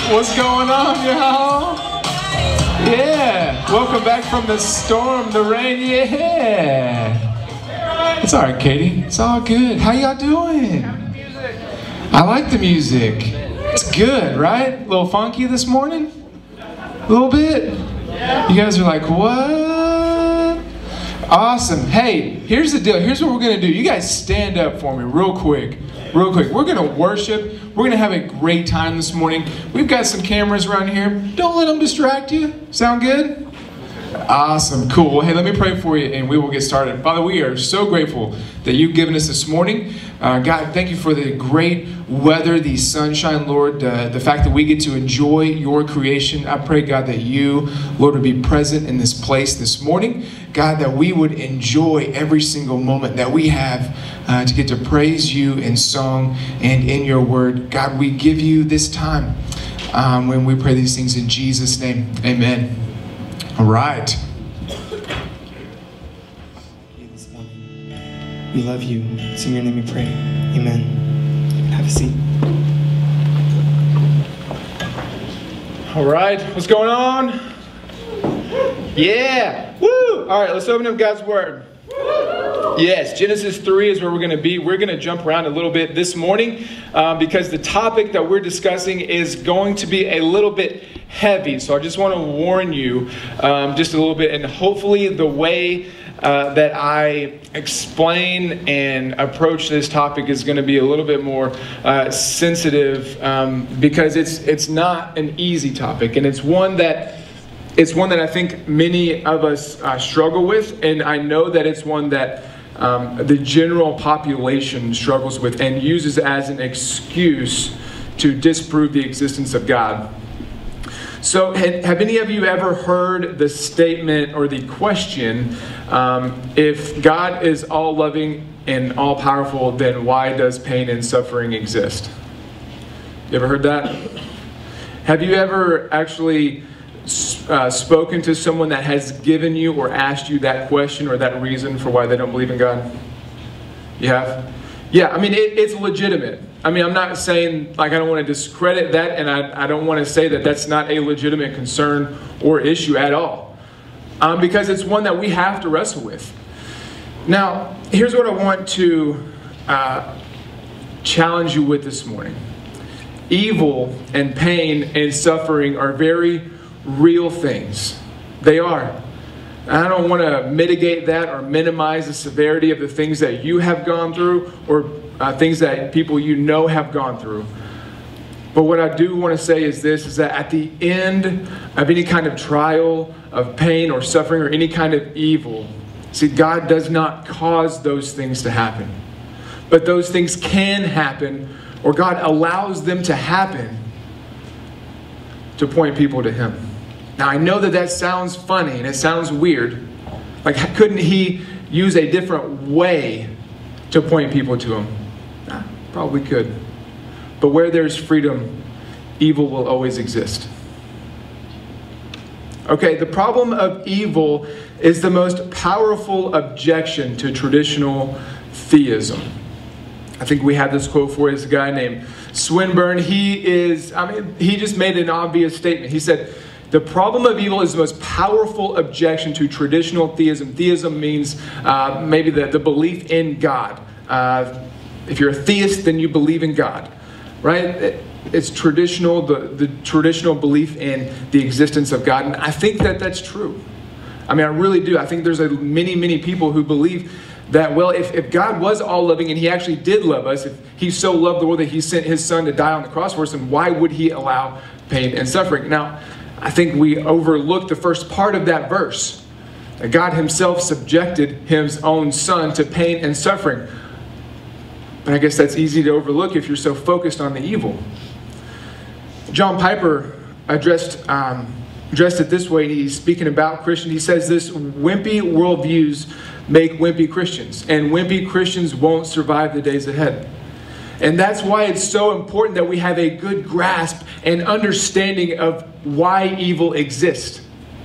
What's going on, y'all? Yeah, welcome back from the storm, the rain, yeah. It's all right, Katie. It's all good. How y'all doing? I like the music. It's good, right? A little funky this morning? A little bit? You guys are like, what? Awesome. Hey, here's the deal. Here's what we're going to do. You guys stand up for me real quick. Real quick. We're going to worship. We're going to have a great time this morning. We've got some cameras around here. Don't let them distract you. Sound good? Awesome. Cool. Well, hey, let me pray for you and we will get started. Father, we are so grateful that you've given us this morning. God, thank you for the great weather, the sunshine, Lord, the fact that we get to enjoy your creation. I pray, God, that you, Lord, would be present in this place this morning. God, that we would enjoy every single moment that we have to get to praise you in song and in your word. God, we give you this time when we pray these things in Jesus' name. Amen. All right. We love you. It's in your name we pray. Amen. Have a seat. All right. What's going on? Yeah. Woo! All right, let's open up God's Word. Yes, Genesis 3 is where we're going to be. We're going to jump around a little bit this morning because the topic that we're discussing is going to be a little bit heavy. So I just want to warn you just a little bit, and hopefully the way that I explain and approach this topic is going to be a little bit more sensitive because it's not an easy topic, and it's one that I think many of us struggle with, and I know that it's one that the general population struggles with and uses as an excuse to disprove the existence of God. So have any of you ever heard the statement or the question, if God is all-loving and all-powerful, then why does pain and suffering exist? You ever heard that? Have you ever actually spoken to someone that has given you or asked you that question or that reason for why they don't believe in God? You have? Yeah, I mean, it's legitimate. I mean, I'm not saying, like, I don't want to discredit that, and I don't want to say that that's not a legitimate concern or issue at all. Because it's one that we have to wrestle with. Now, here's what I want to challenge you with this morning. Evil and pain and suffering are very real things. They are. I don't want to mitigate that or minimize the severity of the things that you have gone through or things that people you know have gone through. But what I do want to say is this, is that at the end of any kind of trial, of pain or suffering or any kind of evil, see, God does not cause those things to happen. But those things can happen, or God allows them to happen to point people to Him. Now, I know that sounds funny and it sounds weird. Like, couldn't He use a different way to point people to Him? Probably could. But where there's freedom, evil will always exist. Okay, the problem of evil is the most powerful objection to traditional theism. I think we had this quote for this guy named Swinburne. He just made an obvious statement. He said, the problem of evil is the most powerful objection to traditional theism. Theism means maybe the belief in God. If you're a theist, then you believe in God, right? It's traditional, the traditional belief in the existence of God. And I think that that's true. I mean, I really do. I think there's many people who believe that, well, if God was all-loving and He actually did love us, if He so loved the world that He sent His Son to die on the cross for us, then why would He allow pain and suffering? Now, I think we overlook the first part of that verse, that God Himself subjected His own Son to pain and suffering. But I guess that's easy to overlook if you're so focused on the evil. John Piper addressed it this way. He's speaking about Christians. He says this: wimpy worldviews make wimpy Christians, and wimpy Christians won't survive the days ahead. And that's why it's so important that we have a good grasp and understanding of why evil exists,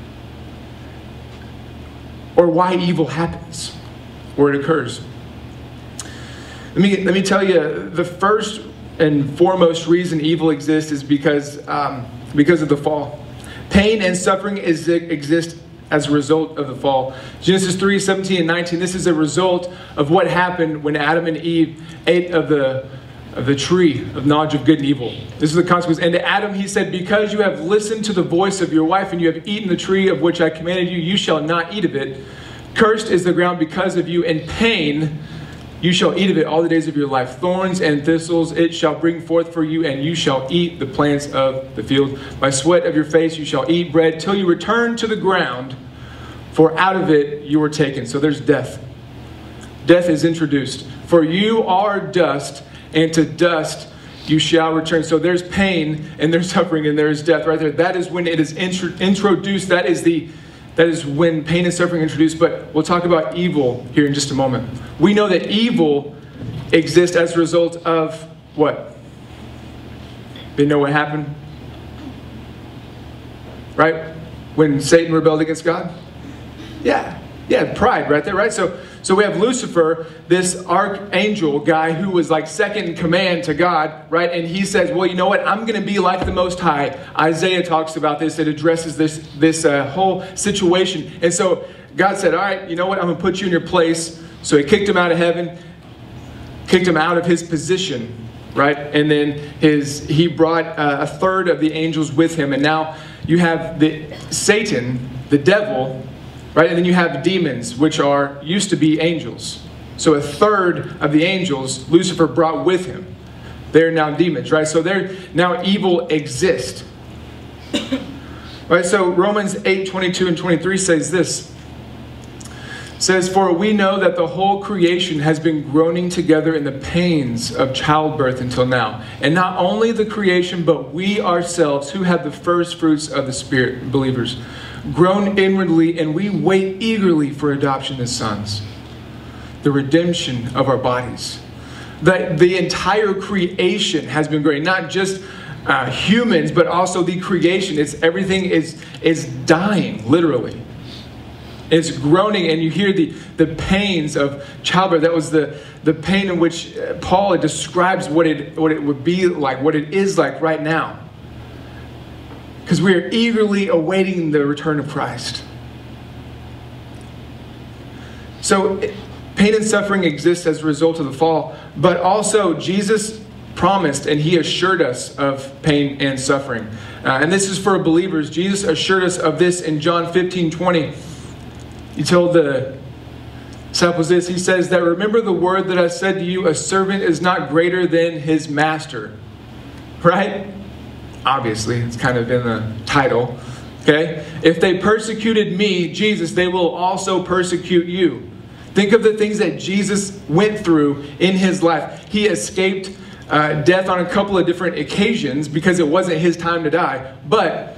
or why evil happens, or it occurs. Let me tell you, the first and foremost reason evil exists is because of the fall. Pain and suffering exist as a result of the fall. Genesis 3, 17 and 19, this is a result of what happened when Adam and Eve ate of the tree of knowledge of good and evil. This is the consequence. And to Adam he said, because you have listened to the voice of your wife and you have eaten the tree of which I commanded you, you shall not eat of it. Cursed is the ground because of you, and pain you shall eat of it all the days of your life. Thorns and thistles it shall bring forth for you, and you shall eat the plants of the field. By sweat of your face you shall eat bread till you return to the ground, for out of it you were taken. So there's death. Death is introduced. For you are dust, and to dust you shall return. So there's pain, and there's suffering, and there's death right there. That is when it is introduced. That is when pain and suffering are introduced. But we'll talk about evil here in just a moment. We know that evil exists as a result of what? You know what happened? Right? When Satan rebelled against God? Yeah, pride right there, right? So we have Lucifer, this archangel guy who was like second in command to God, right? And he says, well, you know what? I'm going to be like the Most High. Isaiah talks about this. It addresses this whole situation. And so God said, all right, you know what? I'm going to put you in your place. So he kicked him out of heaven, kicked him out of his position, right? And then he brought a third of the angels with him. And now you have Satan, the devil, right? And then you have demons, which used to be angels. So a third of the angels, Lucifer brought with him. They're now demons, right? So they're now evil exist. Right? So Romans 8, 22 and 23 says this. It says, for we know that the whole creation has been groaning together in the pains of childbirth until now. And not only the creation, but we ourselves who have the first fruits of the Spirit, believers, groan inwardly, and we wait eagerly for adoption as sons, the redemption of our bodies. The entire creation has been groaning, not just humans, but also the creation. Everything is dying, literally. It's groaning, and you hear the pains of childbirth. That was the pain in which Paul describes what it would be like, what it is like right now. Because we are eagerly awaiting the return of Christ. So pain and suffering exist as a result of the fall, but also Jesus promised and he assured us of pain and suffering. And this is for believers. Jesus assured us of this in John 15:20. He told the disciples this. He says that, remember the word that I said to you, a servant is not greater than his master. Right? Obviously, it's kind of in the title. Okay? If they persecuted me, Jesus, they will also persecute you. Think of the things that Jesus went through in his life. He escaped death on a couple of different occasions because it wasn't his time to die. But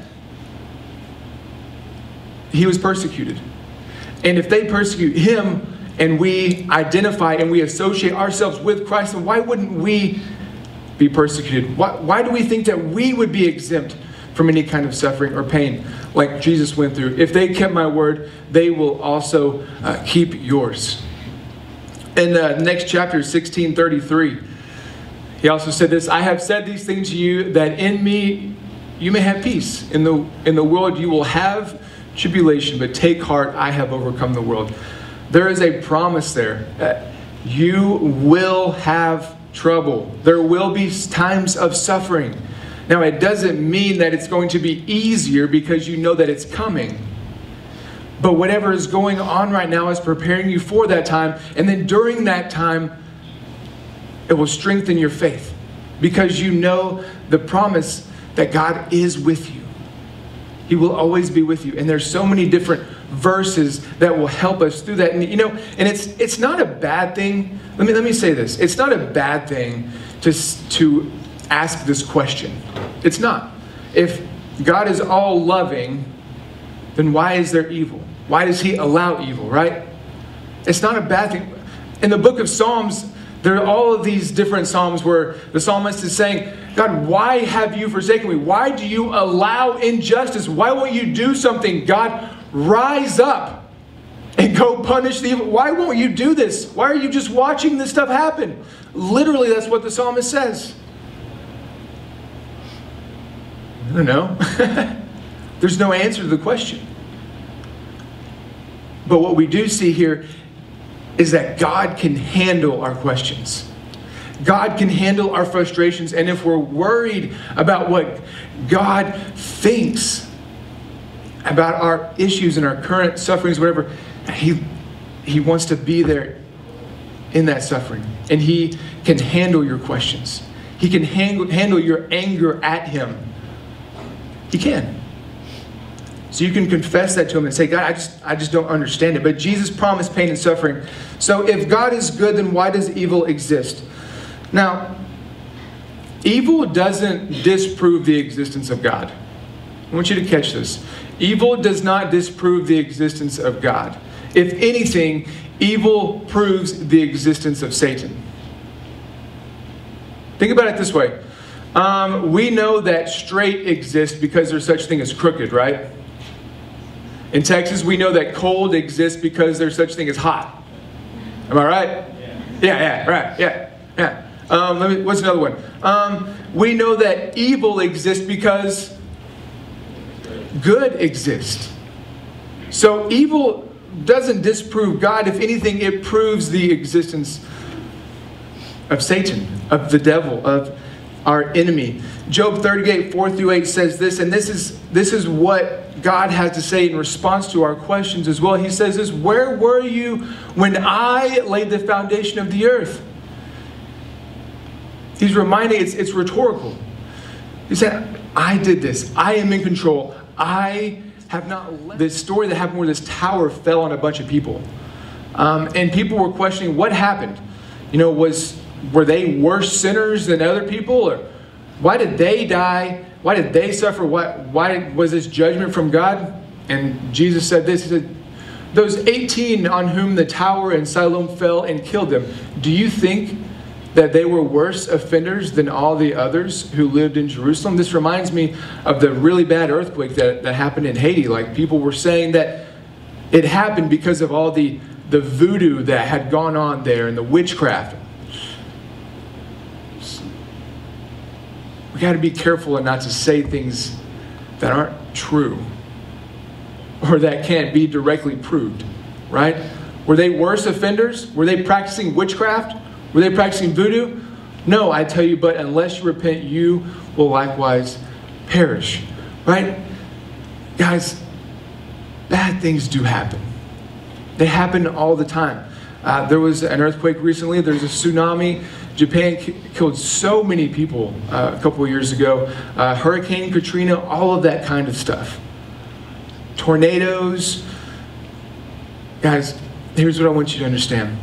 he was persecuted. And if they persecute him and we identify and we associate ourselves with Christ, then why wouldn't we be persecuted? Why do we think that we would be exempt from any kind of suffering or pain like Jesus went through? If they kept my word, they will also keep yours. In the next chapter, 16:33, he also said this, I have said these things to you that in me you may have peace. In the world you will have tribulation, but take heart, I have overcome the world. There is a promise there. You will have trouble. There will be times of suffering. Now, it doesn't mean that it's going to be easier because you know that it's coming. But whatever is going on right now is preparing you for that time. And then during that time, it will strengthen your faith because you know the promise that God is with you. He will always be with you. And there's so many different verses that will help us through that. And and it's not a bad thing. Let me say this. It's not a bad thing to ask this question. It's not. If God is all loving, then why is there evil? Why does he allow evil, right? It's not a bad thing. In the book of Psalms, there are all of these different psalms where the psalmist is saying, God, why have you forsaken me? Why do you allow injustice? Why won't you do something? God, rise up and go punish the evil. Why won't you do this? Why are you just watching this stuff happen? Literally, that's what the psalmist says. don't know. There's no answer to the question. But what we do see here is that God can handle our questions. God can handle our frustrations. And if we're worried about what God thinks about our issues and our current sufferings, whatever, He wants to be there in that suffering. And He can handle your questions. He can handle your anger at Him. He can. So you can confess that to Him and say, God, I just don't understand it. But Jesus promised pain and suffering. So if God is good, then why does evil exist? Now, evil doesn't disprove the existence of God. I want you to catch this. Evil does not disprove the existence of God. If anything, evil proves the existence of Satan. Think about it this way. We know that straight exists because there's such thing as crooked, right? In Texas, we know that cold exists because there's such thing as hot. Am I right? Yeah, right, yeah. What's another one? We know that evil exists because good exists. So evil doesn't disprove God. If anything, it proves the existence of Satan, of the devil, of our enemy. Job 38, 4-8 says this, and this is what God has to say in response to our questions as well. He says this, where were you when I laid the foundation of the earth? He's reminding, it's rhetorical. He said, I did this. I am in control. I have not let this story that happened where this tower fell on a bunch of people. And people were questioning what happened. You know, were they worse sinners than other people? Or why did they die? Why did they suffer? Why was this judgment from God? And Jesus said this. He said, those 18 on whom the tower in Siloam fell and killed them, do you think that they were worse offenders than all the others who lived in Jerusalem? This reminds me of the really bad earthquake that happened in Haiti. Like, people were saying that it happened because of all the voodoo that had gone on there and the witchcraft. We got to be careful and not to say things that aren't true or that can't be directly proved, right? Were they worse offenders? Were they practicing witchcraft? Were they practicing voodoo? No, I tell you, but unless you repent, you will likewise perish. Right? Guys, bad things do happen. They happen all the time. There was an earthquake recently. There's a tsunami. Japan killed so many people a couple of years ago. Hurricane Katrina, all of that kind of stuff. Tornadoes. Guys, here's what I want you to understand.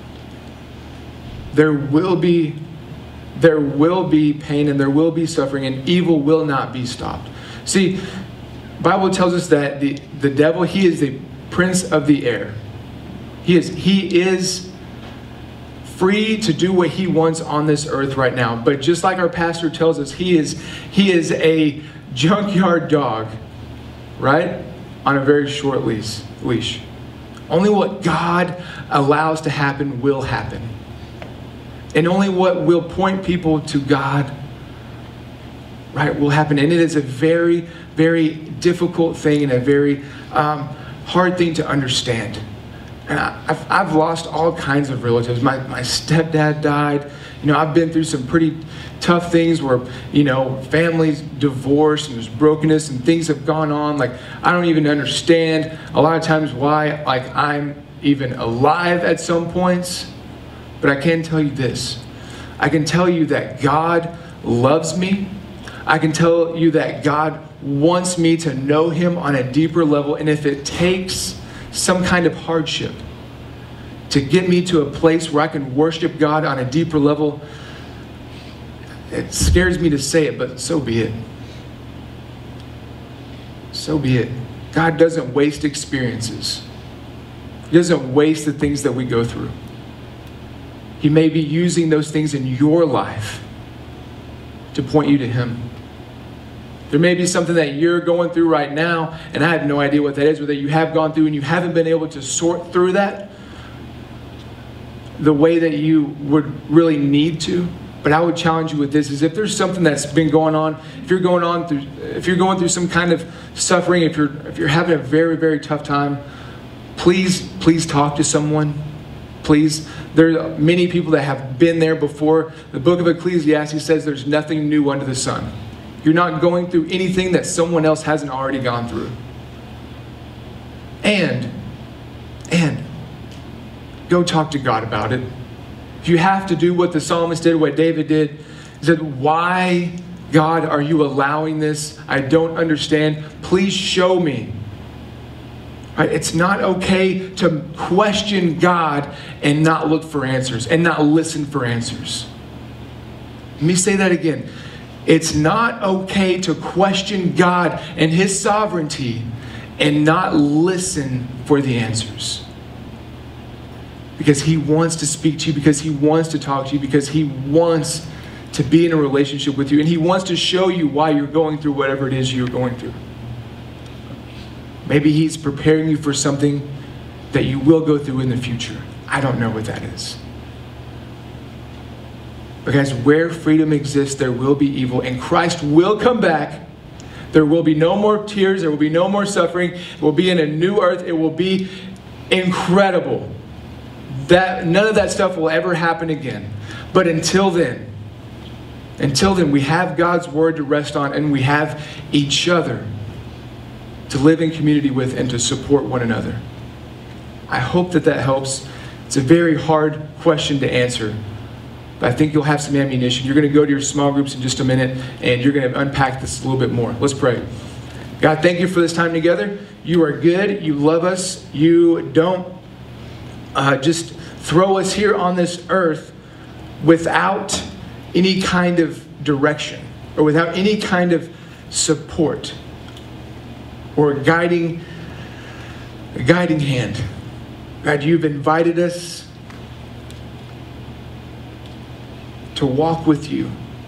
There will be pain and there will be suffering, and evil will not be stopped. See, the Bible tells us that the devil, he is the prince of the air. He is free to do what he wants on this earth right now. But just like our pastor tells us, he is a junkyard dog, right? On a very short leash. Only what God allows to happen will happen. And only what will point people to God, right, will happen. And it is a very, very difficult thing and a very hard thing to understand. And I've lost all kinds of relatives. My stepdad died. You know, I've been through some pretty tough things where, you know, families divorced and there's brokenness and things have gone on. Like, I don't even understand a lot of times why, like, I'm even alive at some points. But I can tell you this. I can tell you that God loves me. I can tell you that God wants me to know Him on a deeper level. And if it takes some kind of hardship to get me to a place where I can worship God on a deeper level, it scares me to say it, but so be it. So be it. God doesn't waste experiences. He doesn't waste the things that we go through. He may be using those things in your life to point you to Him. There may be something that you're going through right now, and I have no idea what that is, or that you have gone through and you haven't been able to sort through that the way that you would really need to. But I would challenge you with this: is if there's something that's been going on, if you're going through some kind of suffering, if you're having a very, very tough time, please talk to someone. Please, there are many people that have been there before. The book of Ecclesiastes says there's nothing new under the sun. You're not going through anything that someone else hasn't already gone through. And go talk to God about it. If you have to do what the psalmist did, what David did, he said, "Why, God, are you allowing this? I don't understand. Please show me." Right? It's not okay to question God and not look for answers and not listen for answers. Let me say that again. It's not okay to question God and His sovereignty and not listen for the answers. Because He wants to speak to you, because He wants to talk to you, because He wants to be in a relationship with you, and He wants to show you why you're going through whatever it is you're going through. Maybe He's preparing you for something that you will go through in the future. I don't know what that is. But guys, where freedom exists, there will be evil, and Christ will come back. There will be no more tears. There will be no more suffering. It will be in a new earth. It will be incredible. None of that stuff will ever happen again. But until then, we have God's word to rest on, and we have each other to live in community with and to support one another. I hope that helps. It's a very hard question to answer, but I think you'll have some ammunition. You're going to go to your small groups in just a minute, and you're going to unpack this a little bit more. Let's pray. God, thank you for this time together. You are good. You love us. You don't just throw us here on this earth without any kind of direction or without any kind of support or a guiding hand. God, you've invited us to walk with you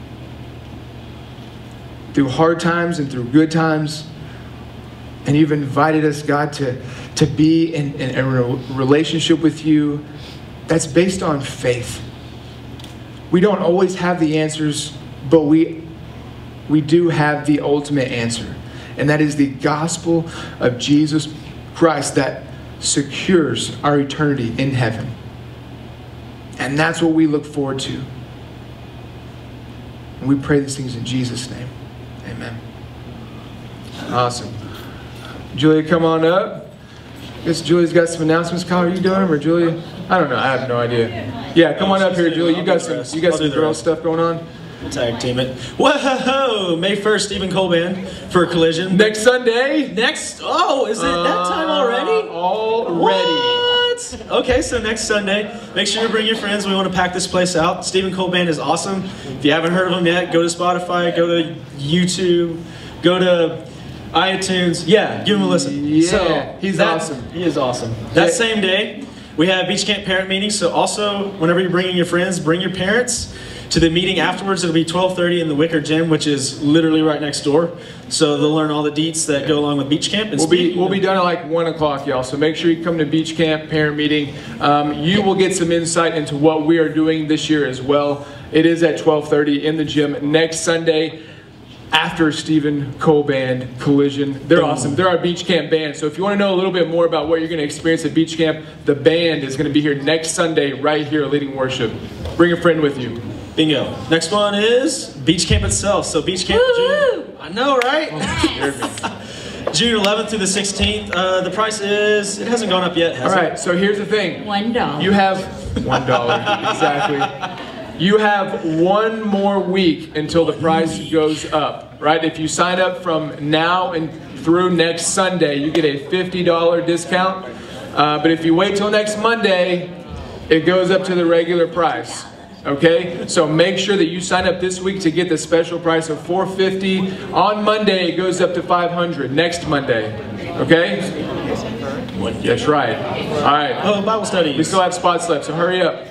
through hard times and through good times. And you've invited us, God, to be in a relationship with you that's based on faith. We don't always have the answers, but we do have the ultimate answer. And that is the gospel of Jesus Christ that secures our eternity in heaven. And that's what we look forward to. And we pray these things in Jesus' name. Amen. Awesome. Julia, come on up. I guess Julia's got some announcements. Kyle, are you doing them, or Julia? I don't know. I have no idea. Yeah, come on up here, Julia. You got some girl stuff going on. Tag team it. Whoa! May 1st, Stephen Cole Band for Collision. Next Sunday? Is it that time already? Already. What? Okay, so next Sunday, make sure to bring your friends. We want to pack this place out. Stephen Cole Band is awesome. If you haven't heard of him yet, go to Spotify, go to YouTube, go to iTunes. Yeah, give him a listen. Yeah, he's awesome. He is awesome. That same day, we have Beach Camp parent meetings. So also, whenever you're bringing your friends, bring your parents to the meeting afterwards. It'll be 12:30 in the Wicker Gym, which is literally right next door. So they'll learn all the deets that go along with Beach Camp. And we'll be done at like 1 o'clock, y'all. So make sure you come to Beach Camp parent meeting. You will get some insight into what we are doing this year as well. It is at 12:30 in the gym next Sunday after Stephen Cole Band Collision. They're awesome. They're our Beach Camp band. So if you want to know a little bit more about what you're going to experience at Beach Camp, the band is going to be here next Sunday right here leading worship. Bring a friend with you. Bingo. Next one is Beach Camp itself. So Beach Camp, June, I know, right? June 11th through the 16th. The price is, it hasn't gone up yet, has it? All right, so here's the thing. $1. You have $1, exactly. You have one more week until the price goes up, right? If you sign up from now and through next Sunday, you get a $50 discount. But if you wait till next Monday, it goes up to the regular price. Okay, so make sure that you sign up this week to get the special price of $450. On Monday, it goes up to $500 next Monday. Okay? That's right. All right. Oh, Bible study. We still have spots left, so hurry up.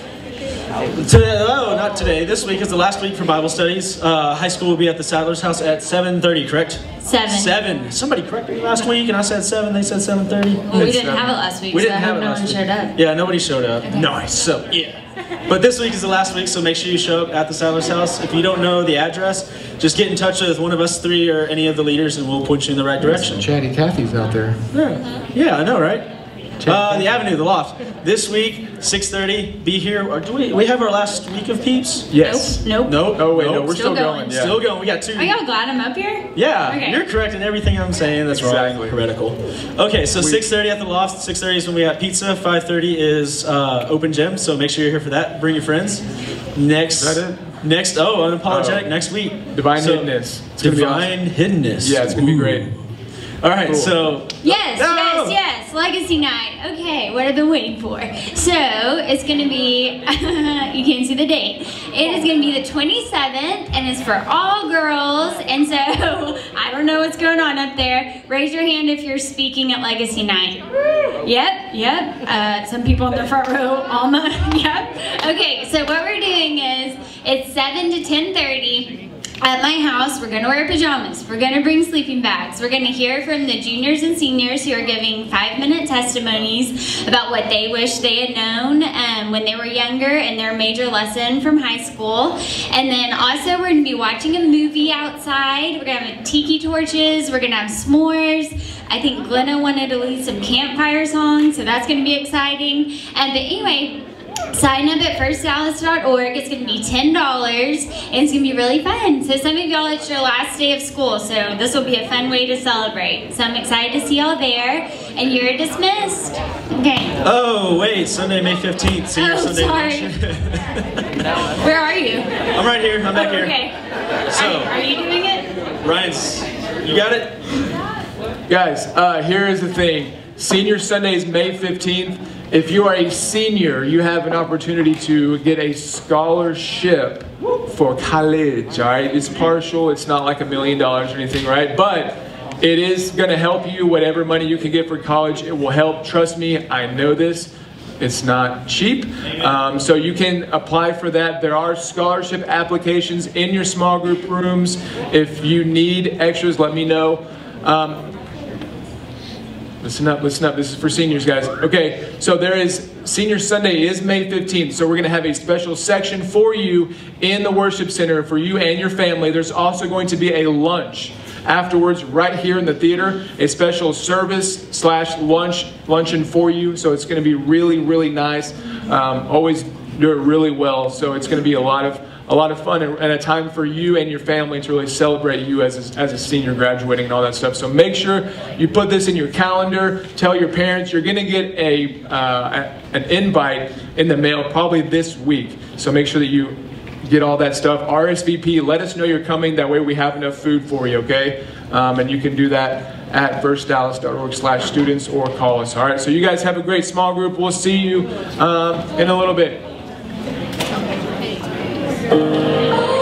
Not today. This week is the last week for Bible studies. High school will be at the Sadler's house at 7:30, correct? 7. Somebody corrected me last week, and I said 7. They said 7:30. Well, we didn't have it last week. We didn't have it no last one week. showed up. Yeah, nobody showed up. Okay. Nice. So yeah. But this week is the last week, so make sure you show up at the Sadler's house. If you don't know the address, just get in touch with one of us three or any of the leaders, and we'll point you in the right direction. Chatty Cathy's out there. Yeah, I know, right? The Avenue, the Loft. This week, 6:30. Be here. Or do we have our last week of peeps? Yes. Nope. Nope. Oh wait, no, we're Still still going. going. Yeah. Still going. We got 2. Are y'all glad I'm up here? Yeah, Okay. you're correct in everything I'm saying. That's Exactly. wrong. Heretical. Okay, so 6:30 at the Loft. 6:30 is when we got pizza. 5:30 is open gym. So make sure you're here for that. Bring your friends. Next. Is that it? Next. Oh, unapologetic. Next week. Divine hiddenness. It's gonna be awesome. Divine hiddenness. Yeah, it's gonna be great. All right, Cool. so. Yes, No! yes, Legacy Night. Okay, what I've been waiting for. So, it's going to be, you can't see the date. It is going to be the 27th, and it's for all girls. And so, I don't know what's going on up there. Raise your hand if you're speaking at Legacy Night. Yep. Some people in the front row, Alma. Yep. Okay, so what we're doing is, it's 7 to 10:30. At my house, we're going to wear pajamas. We're going to bring sleeping bags. We're going to hear from the juniors and seniors who are giving 5-minute testimonies about what they wish they had known when they were younger and their major lesson from high school. And then also we're going to be watching a movie outside. We're going to have tiki torches. We're going to have s'mores. I think Glenna wanted to lead some campfire songs, so that's going to be exciting. But anyway, sign up at firstdallas.org. It's going to be $10, and it's going to be really fun. So some of y'all, it's your last day of school, so this will be a fun way to celebrate. So I'm excited to see y'all there, and you're dismissed. Okay. Oh, wait, Sunday, May 15th. Senior Oh, Sunday. sorry. Where are you? I'm right here. I'm back here. Okay. So, Are you doing it? Ryan's, you got it? Guys, here is the thing. Senior Sunday is May 15th. If you are a senior, you have an opportunity to get a scholarship for college, all right? It's partial. It's not like $1 million or anything, right? But it is going to help you. Whatever money you can get for college, it will help. Trust me, I know this. It's not cheap. So you can apply for that. There are scholarship applications in your small group rooms. If you need extras, let me know. Listen up, listen up. This is for seniors, guys. Okay, so Senior Sunday is May 15th, so we're going to have a special section for you in the worship center for you and your family. There's also going to be a lunch afterwards right here in the theater, a special service / luncheon for you. So it's going to be really, really nice. Always do it really well. So it's going to be a lot of fun and a time for you and your family to really celebrate you as a senior graduating and all that stuff. So make sure you put this in your calendar. Tell your parents. You're going to get an invite in the mail probably this week. So make sure that you get all that stuff. RSVP. Let us know you're coming. That way we have enough food for you, okay? And you can do that at firstdallas.org/students or call us. All right, so you guys have a great small group. We'll see you in a little bit.